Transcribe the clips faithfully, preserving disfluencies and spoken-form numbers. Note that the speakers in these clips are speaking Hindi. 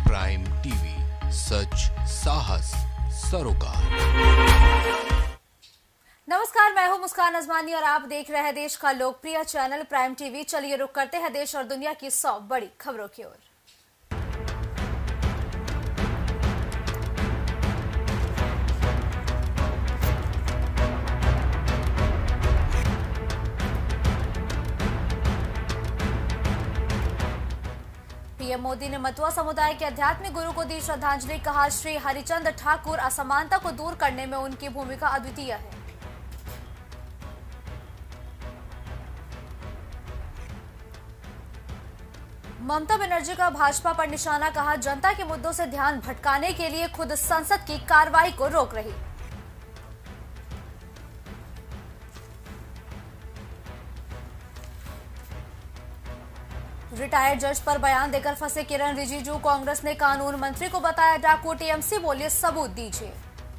प्राइम टीवी, सच साहस सरोकार। नमस्कार, मैं हूं मुस्कान अजमानी और आप देख रहे हैं देश का लोकप्रिय चैनल प्राइम टीवी। चलिए रुक करते हैं देश और दुनिया की सौ बड़ी खबरों की ओर। पीएम मोदी ने मतुआ समुदाय के आध्यात्मिक गुरु को दी श्रद्धांजलि। कहा, श्री हरिचंद ठाकुर असमानता को दूर करने में उनकी भूमिका अद्वितीय है। ममता बनर्जी का भाजपा पर निशाना। कहा, जनता के मुद्दों से ध्यान भटकाने के लिए खुद संसद की कार्रवाई को रोक रही। रिटायर्ड जज पर बयान देकर फंसे किरण रिजिजू। कांग्रेस ने कानून मंत्री को बताया डाकू। टीएमसी बोली, सबूत दीजिए।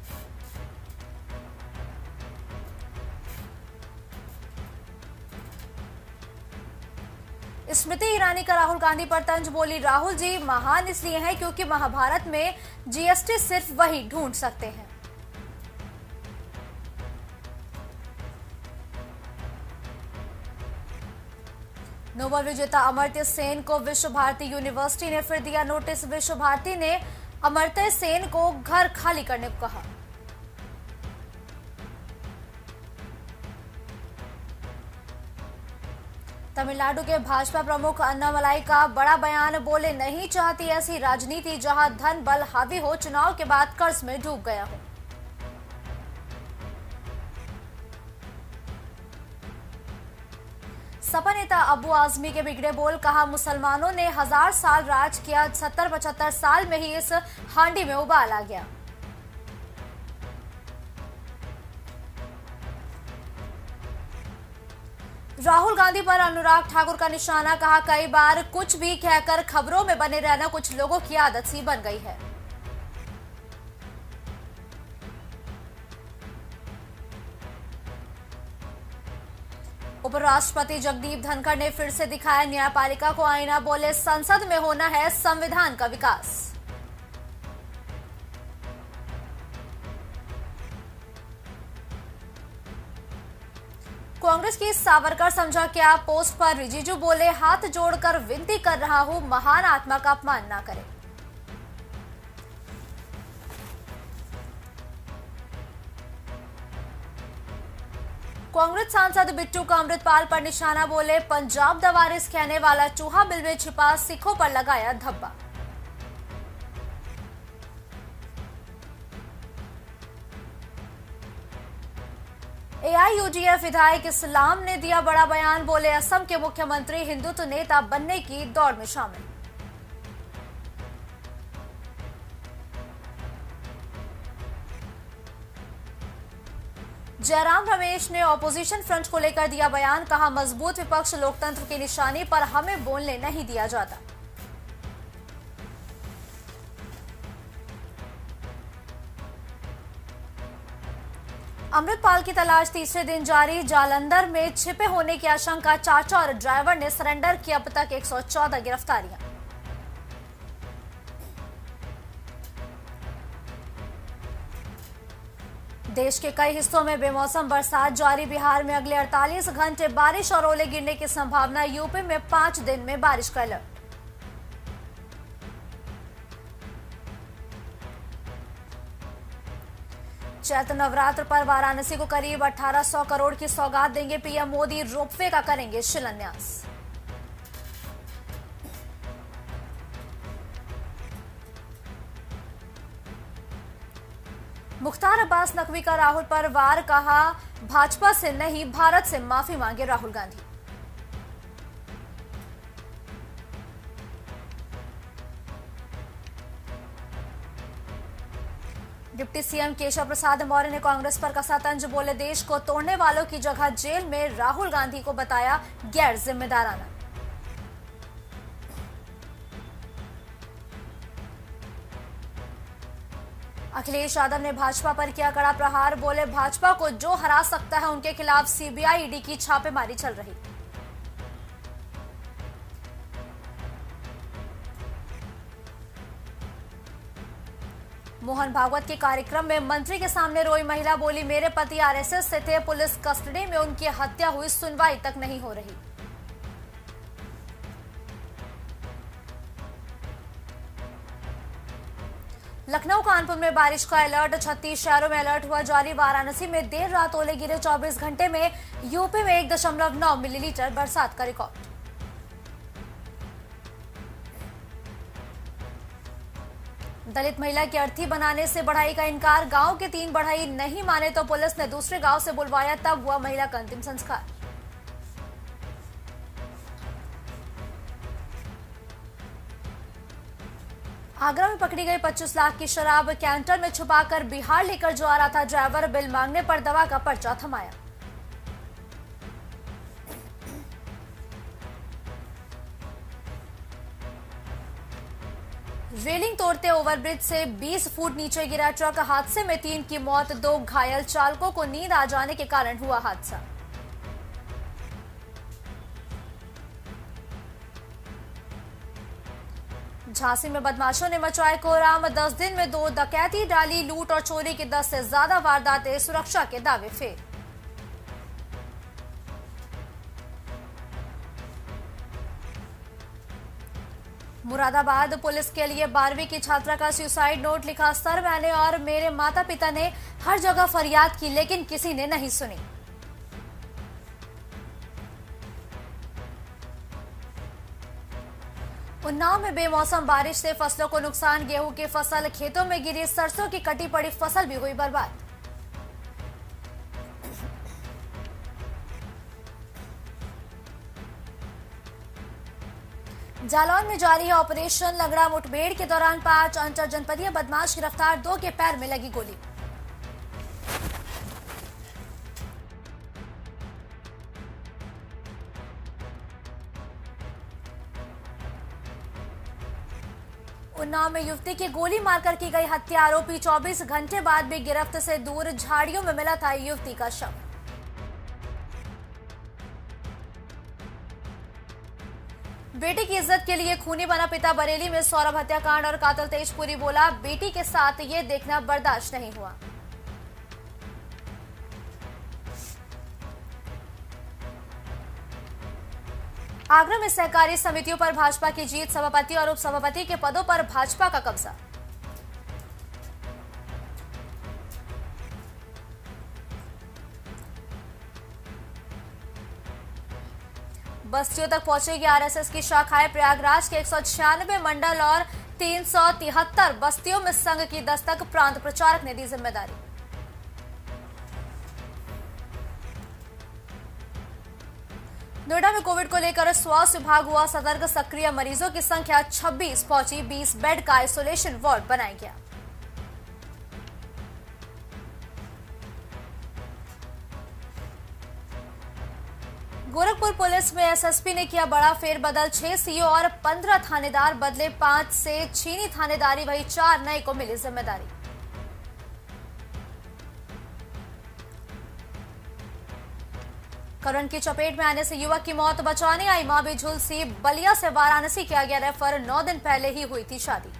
स्मृति ईरानी का राहुल गांधी पर तंज। बोली, राहुल जी महान इसलिए हैं क्योंकि महाभारत में जीएसटी सिर्फ वही ढूंढ सकते हैं। नोबेल विजेता अमर्त्य सेन को विश्व भारती यूनिवर्सिटी ने फिर दिया नोटिस। विश्व भारती ने अमर्त्य सेन को घर खाली करने को कहा। तमिलनाडु के भाजपा प्रमुख अन्नामलाई का बड़ा बयान। बोले, नहीं चाहती ऐसी राजनीति जहां धन बल हावी हो, चुनाव के बाद कर्ज में डूब गया हो। सपा नेता अबू आजमी के बिगड़े बोल। कहा, मुसलमानों ने हजार साल राज किया, सत्तर पचहत्तर साल में ही इस हांडी में उबाल आ गया। राहुल गांधी पर अनुराग ठाकुर का निशाना। कहा, कई बार कुछ भी कहकर खबरों में बने रहना कुछ लोगों की आदत सी बन गई है। उपराष्ट्रपति जगदीप धनखड़ ने फिर से दिखाया न्यायपालिका को आईना। बोले, संसद में होना है संविधान का विकास। कांग्रेस की सावरकर समझा क्या पोस्ट पर रिजिजू बोले, हाथ जोड़कर विनती कर रहा हूं, महान आत्मा का अपमान ना करें। कांग्रेस सांसद बिट्टू का अमृतपाल पर निशाना। बोले, पंजाब दवारिस कहने वाला चूहा बिल में छिपा, सिखों पर लगाया धब्बा। एआईयूडीएफ विधायक इस्लाम ने दिया बड़ा बयान। बोले, असम के मुख्यमंत्री हिंदुत्व नेता बनने की दौड़ में शामिल। जयराम रमेश ने ऑपोजिशन फ्रंट को लेकर दिया बयान। कहा, मजबूत विपक्ष लोकतंत्र की निशानी पर हमें बोलने नहीं दिया जाता। अमृतपाल की तलाश तीसरे दिन जारी। जालंधर में छिपे होने की आशंका। चाचा और ड्राइवर ने सरेंडर की। अब तक एक सौ चौदह गिरफ्तारियां। देश के कई हिस्सों में बेमौसम बरसात जारी। बिहार में अगले अड़तालीस घंटे बारिश और ओले गिरने की संभावना। यूपी में पांच दिन में बारिश का अलर्ट। चैत्र नवरात्र पर वाराणसी को करीब अठारह सौ करोड़ की सौगात देंगे पीएम मोदी। रोपवे का करेंगे शिलान्यास। मुख्तार अब्बास नकवी का राहुल पर वार। कहा, भाजपा से नहीं भारत से माफी मांगे राहुल गांधी। डिप्टी सीएम केशव प्रसाद मौर्य ने कांग्रेस पर कसा तंज। बोले, देश को तोड़ने वालों की जगह जेल में राहुल गांधी को बताया गैर जिम्मेदाराना। अखिलेश यादव ने भाजपा पर किया कड़ा प्रहार। बोले, भाजपा को जो हरा सकता है उनके खिलाफ सीबीआई ईडी की छापेमारी चल रही। मोहन भागवत के कार्यक्रम में मंत्री के सामने रोई महिला, बोली मेरे पति आरएसएस से थे, पुलिस कस्टडी में उनकी हत्या हुई, सुनवाई तक नहीं हो रही। लखनऊ कानपुर में बारिश का अलर्ट, छत्तीस शहरों में अलर्ट हुआ जारी। वाराणसी में देर रात ओले गिरे, चौबीस घंटे में यूपी में एक दशमलव नौ मिलीलीटर बरसात का रिकॉर्ड। दलित महिला की अर्थी बनाने से बढ़ई का इनकार, गांव के तीन बढ़ई नहीं माने तो पुलिस ने दूसरे गांव से बुलवाया, तब हुआ महिला का अंतिम संस्कार। आगरा में पकड़ी गई पच्चीस लाख की शराब, कैंटर में छुपाकर बिहार लेकर जो आ रहा था ड्राइवर, बिल मांगने पर दवा का पर्चा थमाया। रेलिंग तोड़ते ओवरब्रिज से बीस फुट नीचे गिरा ट्रक, हादसे में तीन की मौत, दो घायल, चालकों को नींद आ जाने के कारण हुआ हादसा। झांसी में बदमाशों ने मचाए कोहराम, दस दिन में दो डकैती डाली, लूट और चोरी की दस से ज्यादा वारदातें, सुरक्षा के दावे फेल। मुरादाबाद पुलिस के लिए बारहवीं की छात्रा का सुसाइड नोट लिखा, सर मैंने और मेरे माता पिता ने हर जगह फरियाद की लेकिन किसी ने नहीं सुनी। उन्नाव में बेमौसम बारिश से फसलों को नुकसान, गेहूं की फसल खेतों में गिरी, सरसों की कटी पड़ी फसल भी हुई बर्बाद। जालौन में जारी है ऑपरेशन लंगड़ा, मुठभेड़ के दौरान पांच अंतर जनपदीय बदमाश गिरफ्तार, दो के पैर में लगी गोली। उन्नाव में युवती की गोली मारकर की गई हत्या, आरोपी चौबीस घंटे बाद भी गिरफ्त से दूर, झाड़ियों में मिला था युवती का शव। बेटी की इज्जत के लिए खूनी बना पिता, बरेली में सौरभ हत्याकांड और कातिल तेजपुरी बोला बेटी के साथ ये देखना बर्दाश्त नहीं हुआ। आगरा में सहकारी समितियों पर भाजपा की जीत, सभापति और उपसभापति के पदों पर भाजपा का कब्जा। बस्तियों तक पहुंचेगी आरएसएस की शाखाएं, प्रयागराज के एक सौ छियानवे मंडल और तीन सौ तिहत्तर बस्तियों में संघ की दस्तक, प्रांत प्रचारक ने दी जिम्मेदारी। नोएडा में कोविड को लेकर स्वास्थ्य विभाग हुआ सतर्क, सक्रिय मरीजों की संख्या छब्बीस पहुंची, बीस बेड का आइसोलेशन वार्ड बनाया गया। गोरखपुर पुलिस में एसएसपी ने किया बड़ा फेरबदल, छह सीओ और पंद्रह थानेदार बदले, पांच से छीनी थानेदारी, वही चार नए को मिली जिम्मेदारी। करंट की चपेट में आने से युवक की मौत, बचाने आई मां भी झुलसी, बलिया से वाराणसी किया गया रेफर, नौ दिन पहले ही हुई थी शादी।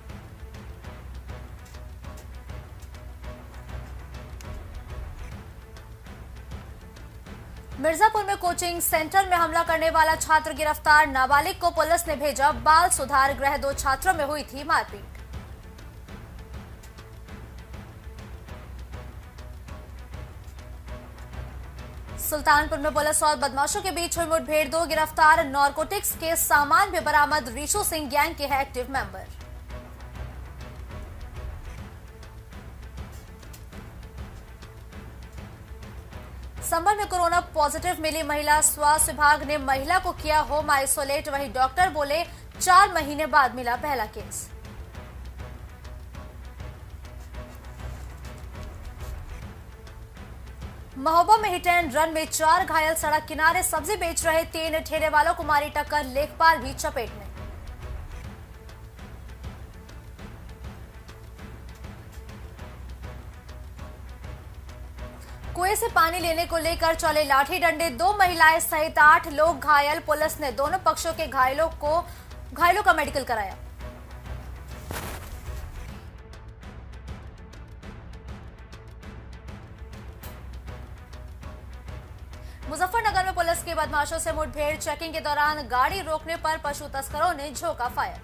मिर्जापुर में कोचिंग सेंटर में हमला करने वाला छात्र गिरफ्तार, नाबालिग को पुलिस ने भेजा बाल सुधार गृह, दो छात्रों में हुई थी मारपीट। सुल्तानपुर में पुलिस और बदमाशों के बीच हुई मुठभेड़, दो गिरफ्तार, नारकोटिक्स के सामान भी बरामद, रीशू सिंह गैंग के है एक्टिव मेंबर। संभल में कोरोना पॉजिटिव मिली महिला, स्वास्थ्य विभाग ने महिला को किया होम आइसोलेट, वही डॉक्टर बोले चार महीने बाद मिला पहला केस। महोबा में हिट एंड रन में चार घायल, सड़क किनारे सब्जी बेच रहे तीन ठेले वालों को मारी टक्कर, लेखपाल भी चपेट में। कुएं से पानी लेने को लेकर चले लाठी डंडे, दो महिलाएं सहित आठ लोग घायल, पुलिस ने दोनों पक्षों के घायलों को घायलों का मेडिकल कराया। मुजफ्फरनगर में पुलिस की बदमाशों से मुठभेड़, चेकिंग के दौरान गाड़ी रोकने पर पशु तस्करों ने झोंका फायर।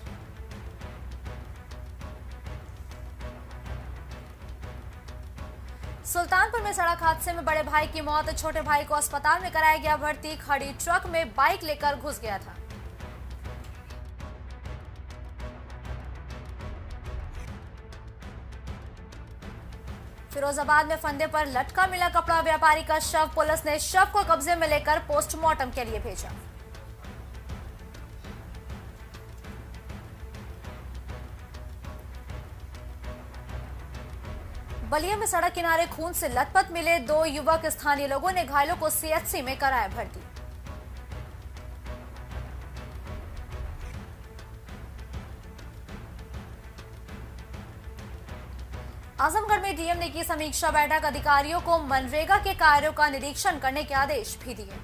सुल्तानपुर में सड़क हादसे में बड़े भाई की मौत, छोटे भाई को अस्पताल में कराया गया भर्ती, खड़ी ट्रक में बाइक लेकर घुस गया था। फिरोजाबाद में फंदे पर लटका मिला कपड़ा व्यापारी का शव, पुलिस ने शव को कब्जे में लेकर पोस्टमार्टम के लिए भेजा। बलिया में सड़क किनारे खून से लथपथ मिले दो युवक, स्थानीय लोगों ने घायलों को सीएचसी में कराया भर्ती। आजमगढ़ में डीएम ने की समीक्षा बैठक, अधिकारियों को मनरेगा के कार्यों का निरीक्षण करने के आदेश भी दिए।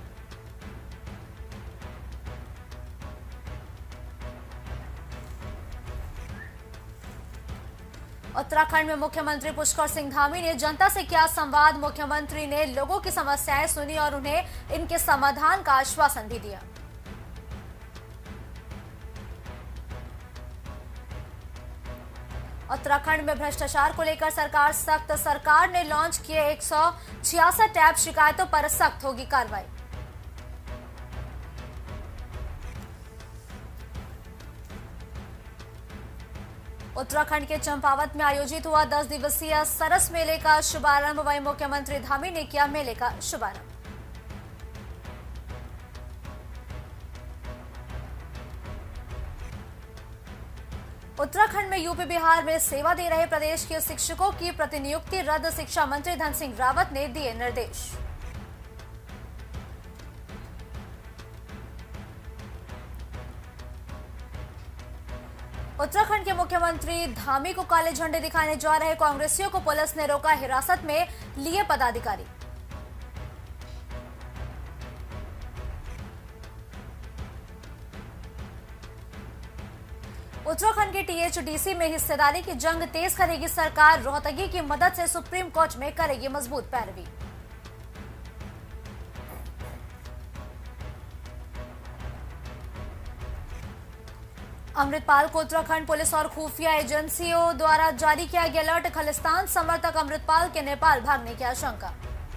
उत्तराखंड में मुख्यमंत्री पुष्कर सिंह धामी ने जनता से किया संवाद, मुख्यमंत्री ने लोगों की समस्याएं सुनी और उन्हें इनके समाधान का आश्वासन भी दिया। उत्तराखंड में भ्रष्टाचार को लेकर सरकार सख्त, सरकार ने लॉन्च किए एक सौ छियासठ टैब, शिकायतों पर सख्त होगी कार्रवाई। उत्तराखंड के चंपावत में आयोजित हुआ दस दिवसीय सरस मेले का शुभारंभ, वहीं मुख्यमंत्री धामी ने किया मेले का शुभारंभ। उत्तराखंड में यूपी बिहार में सेवा दे रहे प्रदेश के शिक्षकों की प्रतिनियुक्ति रद्द, शिक्षा मंत्री धन सिंह रावत ने दिए निर्देश। उत्तराखंड के मुख्यमंत्री धामी को काले झंडे दिखाने जा रहे कांग्रेसियों को पुलिस ने रोका, हिरासत में लिए पदाधिकारी। उत्तराखंड के टीएचडीसी में हिस्सेदारी की जंग तेज करेगी सरकार, रोहतगी की मदद से सुप्रीम कोर्ट में करेगी मजबूत पैरवी। अमृतपाल को उत्तराखंड पुलिस और खुफिया एजेंसियों द्वारा जारी किया गया अलर्ट, खालिस्तान समर्थक अमृतपाल के नेपाल भागने की आशंका।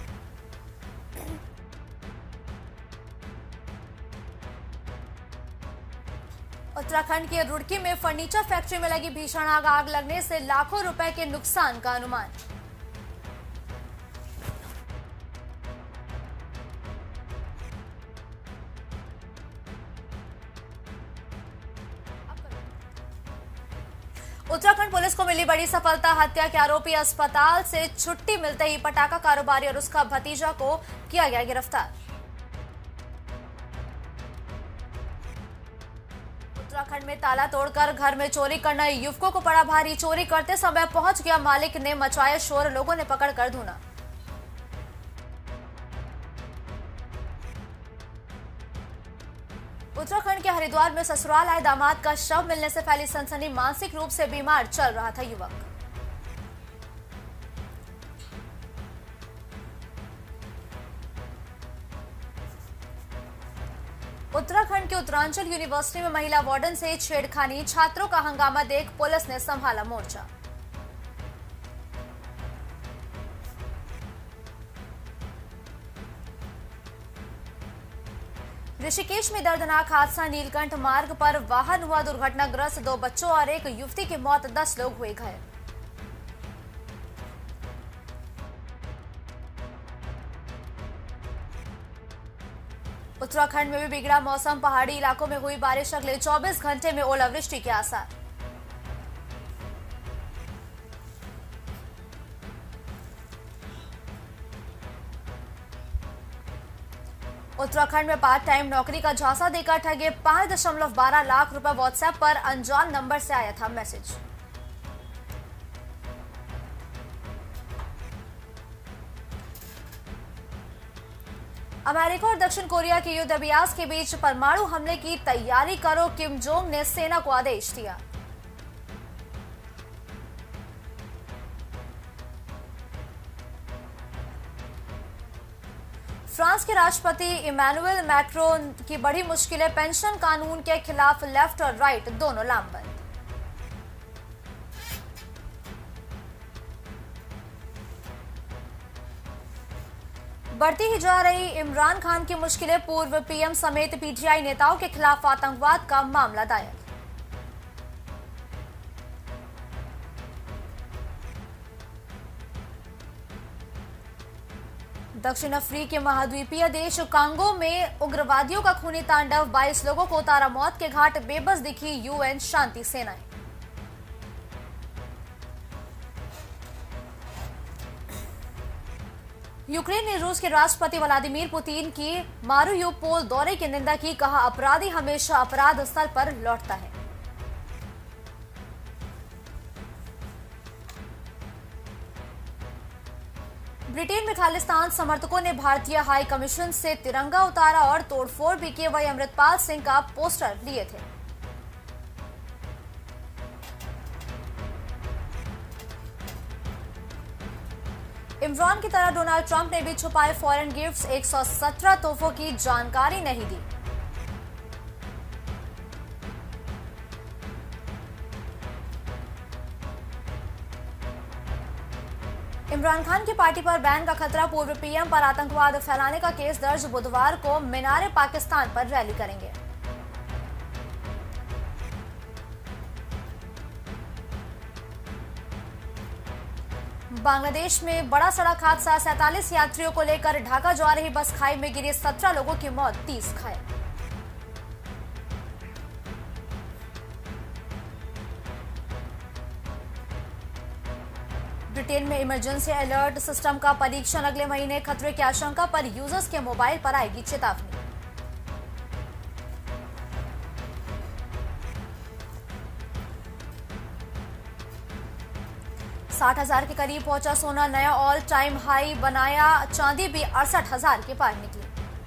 उत्तराखंड के रुड़की में फर्नीचर फैक्ट्री में लगी भीषण आग, आग लगने से लाखों रुपए के नुकसान का अनुमान। उत्तराखंड पुलिस को मिली बड़ी सफलता, हत्या के आरोपी अस्पताल से छुट्टी मिलते ही पटाखा कारोबारी और उसका भतीजा को किया गया गिरफ्तार। उत्तराखंड में ताला तोड़कर घर में चोरी करना युवकों को पड़ा भारी, चोरी करते समय पहुंच गया मालिक ने मचाया शोर, लोगों ने पकड़कर धुना। उत्तराखंड के हरिद्वार में ससुराल आए दामाद का शव मिलने से फैली सनसनी, मानसिक रूप से बीमार चल रहा था युवक। उत्तराखंड के उत्तरांचल यूनिवर्सिटी में महिला वार्डन से छेड़खानी, छात्रों का हंगामा देख पुलिस ने संभाला मोर्चा। ऋषिकेश में दर्दनाक हादसा, नीलकंठ मार्ग पर वाहन हुआ दुर्घटनाग्रस्त, दो बच्चों और एक युवती की मौत, दस लोग हुए घायल। उत्तराखंड में भी बिगड़ा मौसम, पहाड़ी इलाकों में हुई बारिश, अगले चौबीस घंटे में ओलावृष्टि के आसार। उत्तराखंड में पार्ट टाइम नौकरी का झांसा देकर ठगे, पांच दशमलव बारह लाख रुपए व्हाट्सएप पर अनजान नंबर से आया था मैसेज। अमेरिका और दक्षिण कोरिया के युद्ध अभ्यास के बीच परमाणु हमले की तैयारी करो, किम जोंग ने सेना को आदेश दिया। फ्रांस के राष्ट्रपति इमैनुअल मैक्रोन की बड़ी मुश्किलें, पेंशन कानून के खिलाफ लेफ्ट और राइट दोनों लामबंद। बढ़ती ही जा रही इमरान खान की मुश्किलें, पूर्व पीएम समेत पीटीआई नेताओं के खिलाफ आतंकवाद का मामला दायर। दक्षिण अफ्रीकी महाद्वीपीय देश कांगो में उग्रवादियों का खूनी तांडव, बाईस लोगों को उतारा मौत के घाट, बेबस दिखी यूएन शांति सेनाएं। यूक्रेन ने रूस के राष्ट्रपति व्लादिमीर पुतिन की मारियुपोल दौरे की निंदा की, कहा अपराधी हमेशा अपराध स्थल पर लौटता है। ब्रिटेन में खालिस्तान समर्थकों ने भारतीय हाई कमीशन से तिरंगा उतारा और तोड़फोड़ भी की, वही अमृतपाल सिंह का पोस्टर लिए थे। इमरान की तरह डोनाल्ड ट्रंप ने भी छुपाए फॉरेन गिफ्ट्स, एक सौ सत्रह तोहफों की जानकारी नहीं दी। इमरान खान की पार्टी पर बैन का खतरा, पूर्व पीएम पर आतंकवाद फैलाने का केस दर्ज, बुधवार को मीनारे पाकिस्तान पर रैली करेंगे। बांग्लादेश में बड़ा सड़क हादसा, सैंतालीस यात्रियों को लेकर ढाका जा रही बस खाई में गिरी, सत्रह लोगों की मौत, तीस घायल। ब्रिटेन में इमरजेंसी अलर्ट सिस्टम का परीक्षण अगले महीने, खतरे की आशंका पर यूजर्स के मोबाइल पर आएगी चेतावनी। साठ हजार के करीब पहुंचा सोना, नया ऑल टाइम हाई बनाया, चांदी भी अड़सठ हजार के पार निकली।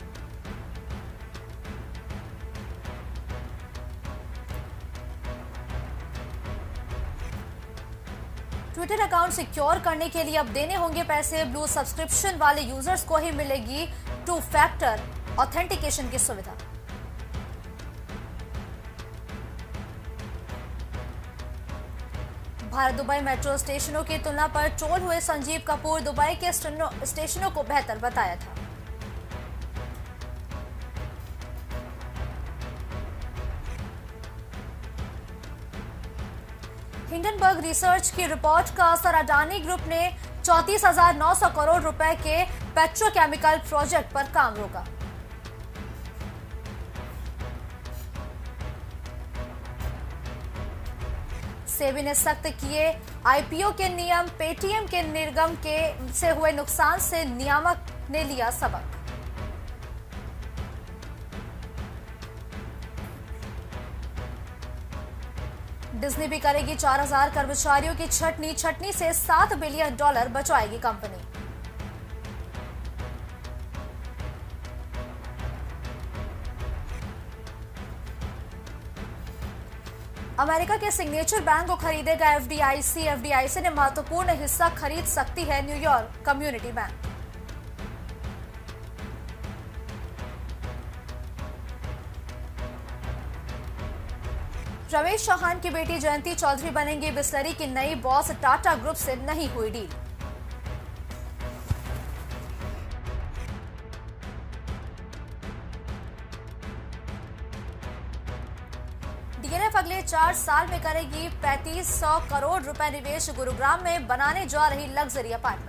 ट्विटर अकाउंट सिक्योर करने के लिए अब देने होंगे पैसे, ब्लू सब्सक्रिप्शन वाले यूजर्स को ही मिलेगी टू फैक्टर ऑथेंटिकेशन की सुविधा। भारत दुबई मेट्रो स्टेशनों की तुलना पर ट्रोल हुए संजीव कपूर, दुबई के स्टेशनों को बेहतर बताया था। हिंडनबर्ग रिसर्च की रिपोर्ट का असर, अडानी ग्रुप ने चौंतीस हजार नौ सौ करोड़ रुपए के पेट्रोकेमिकल प्रोजेक्ट पर काम रोका। सेबी ने सख्त किए आईपीओ के नियम, पेटीएम के निर्गम के से हुए नुकसान से नियामक ने लिया सबक। डिज्नी भी करेगी चार हजार कर्मचारियों की छटनी, छटनी से सात बिलियन डॉलर बचाएगी कंपनी। अमेरिका के सिग्नेचर बैंक को खरीदेगा एफडीआईसी, एफडीआईसी ने महत्वपूर्ण हिस्सा खरीद सकती है New York community bank. Ramesh Chauhan की बेटी जयंती चौधरी बनेंगी बिस्लरी की नई बॉस, टाटा ग्रुप से नहीं हुई डील। डीएलएफ अगले चार साल में करेगी पैंतीस सौ करोड़ रुपए निवेश, गुरुग्राम में बनाने जा रही लग्जरी अपार्टमेंट।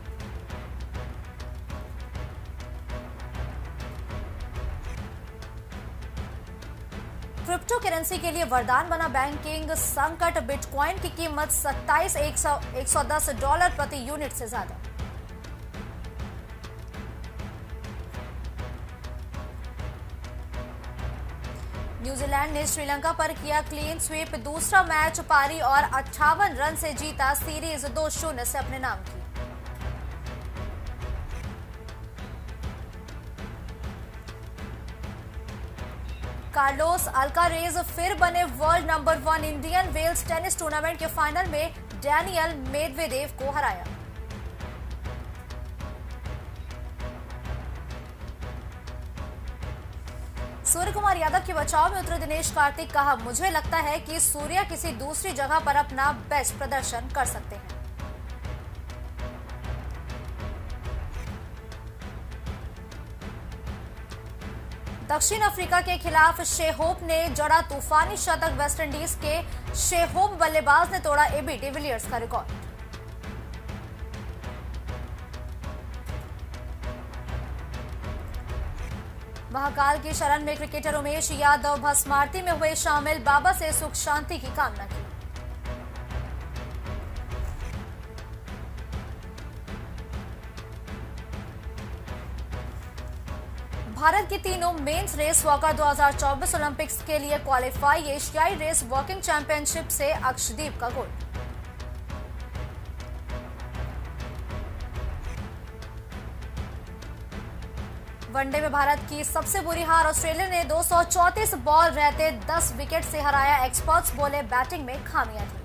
क्रिप्टो करेंसी के लिए वरदान बना बैंकिंग संकट, बिटकॉइन की कीमत सत्ताईस एक सौ दस डॉलर प्रति यूनिट से ज्यादा। न्यूजीलैंड ने श्रीलंका पर किया क्लीन स्वीप, दूसरा मैच पारी और अट्ठावन रन से जीता, सीरीज दो शून्य से अपने नाम की। कार्लोस अल्कारेज फिर बने world number one, Indian Wells tennis tournament के फाइनल में डैनियल मेदवेदेव को हराया। सूर्य कुमार यादव के बचाव में उतरे दिनेश कार्तिक, कहा मुझे लगता है कि सूर्या किसी दूसरी जगह पर अपना बेस्ट प्रदर्शन कर सकते हैं। दक्षिण अफ्रीका के खिलाफ शेहोप ने जड़ा तूफानी शतक, वेस्टइंडीज के शेहोप बल्लेबाज ने तोड़ा एबी डिविलियर्स का रिकॉर्ड। महाकाल की शरण में क्रिकेटर उमेश यादव भस्मारती में हुए शामिल, बाबा से सुख शांति की कामना की। भारत की तीनों मेंस रेस वॉकर दो हज़ार चौबीस ओलंपिक्स के लिए क्वालिफाई, एशियाई रेस वॉकिंग चैंपियनशिप से अक्षदीप का गोल्ड। वनडे में भारत की सबसे बुरी हार, ऑस्ट्रेलिया ने दो सौ चौंतीस बॉल रहते दस विकेट से हराया, एक्सपर्ट्स बोले बैटिंग में खामियां थी।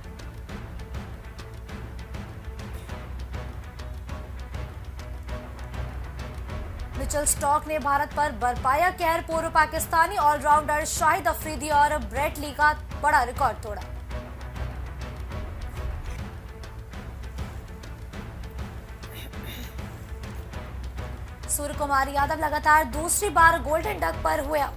मिचेल स्टॉक ने भारत पर बरपाया कहर, पूर्व पाकिस्तानी ऑलराउंडर शाहिद अफरीदी और ब्रेट ली का बड़ा रिकॉर्ड तोड़ा। सूर्य कुमार यादव लगातार दूसरी बार गोल्डन डक पर हुए आउट।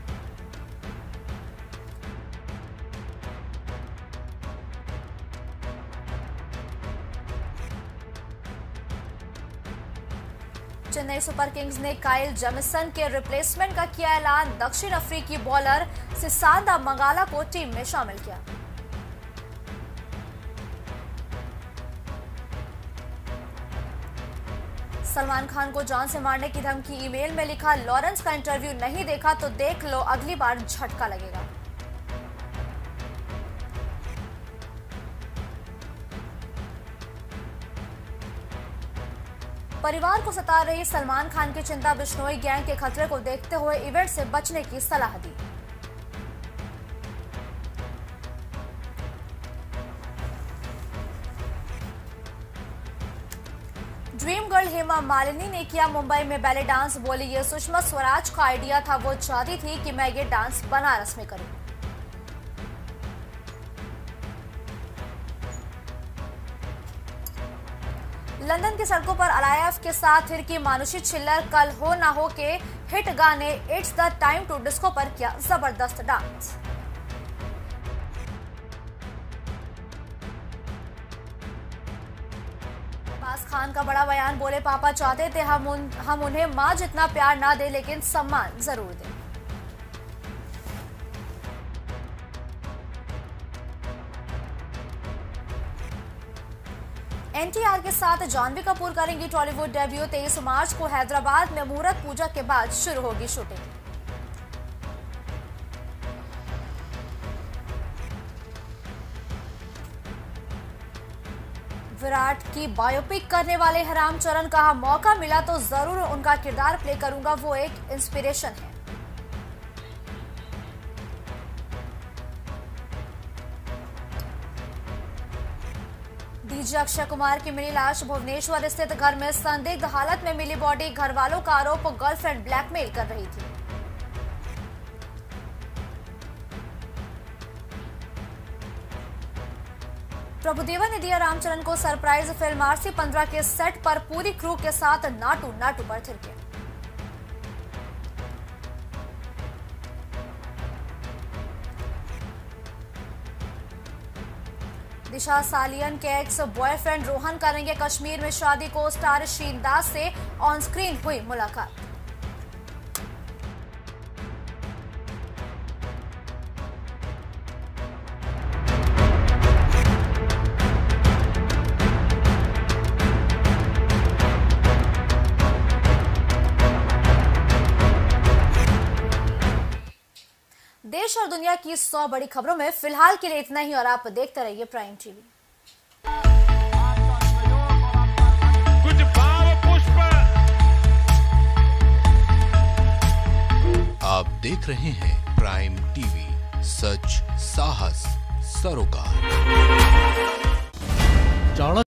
चेन्नई सुपर किंग्स ने काइल जेमिसन के रिप्लेसमेंट का किया ऐलान, दक्षिण अफ्रीकी बॉलर सिसांदा मंगाला को टीम में शामिल किया। सलमान खान को जान से मारने की धमकी, ईमेल में लिखा लॉरेंस का इंटरव्यू नहीं देखा तो देख लो, अगली बार झटका लगेगा। परिवार को सता रही सलमान खान की चिंता, बिश्नोई गैंग के खतरे को देखते हुए इवेंट से बचने की सलाह दी। ड्रीम गर्ल हेमा मालिनी ने किया मुंबई में बैले डांस, बोली ये सुषमा स्वराज का आइडिया था, वो चाहती थी कि मैं ये डांस बनारस में करूं। लंदन की सड़कों पर अलायफ के साथ थिरकी मानुषी छिल्लर, कल हो ना हो के हिट गाने it's the time to disco पर किया जबरदस्त डांस। अब्बास खान का बड़ा बयान, बोले पापा चाहते थे हम उन, हम उन्हें मां जितना प्यार ना दे लेकिन सम्मान जरूर दें। एनटीआर के साथ जानवी कपूर करेंगी टॉलीवुड डेब्यू, तेईस मार्च को हैदराबाद में मुहूर्त पूजा के बाद शुरू होगी शूटिंग। विराट की बायोपिक करने वाले हैं रामचरण, कहा मौका मिला तो जरूर उनका किरदार प्ले करूंगा, वो एक इंस्पिरेशन है। डीजे अक्षय कुमार की मिली लाश, भुवनेश्वर स्थित घर में संदिग्ध हालत में मिली बॉडी, घर वालों का आरोप गर्लफ्रेंड ब्लैकमेल कर रही थी। प्रभुदेवा ने दिया रामचरण को सरप्राइज, फिल्म आरसी पंद्रह के सेट पर पूरी क्रू के साथ नाटू नाटू पर थिरके। दिशा सालियन के एक्स बॉयफ्रेंड रोहन करेंगे कश्मीर में शादी, को स्टार शीन दास से ऑन स्क्रीन हुई मुलाकात। देश और दुनिया की सौ बड़ी खबरों में फिलहाल के लिए इतना ही, और आप देखते रहिए प्राइम टीवी। कुछ भाव पुष्प। आप देख रहे हैं प्राइम टीवी, सच साहस सरोकार।